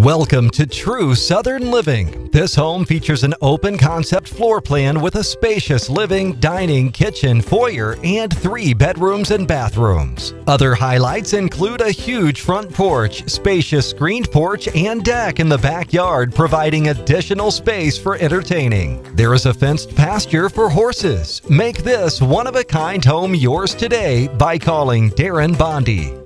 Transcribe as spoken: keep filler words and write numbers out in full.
Welcome to True Southern Living. This home features an open concept floor plan with a spacious living, dining, kitchen, foyer, and three bedrooms and bathrooms. Other highlights include a huge front porch, spacious screened porch, and deck in the backyard, providing additional space for entertaining. There is a fenced pasture for horses. Make this one-of-a-kind home yours today by calling Darren Bondy.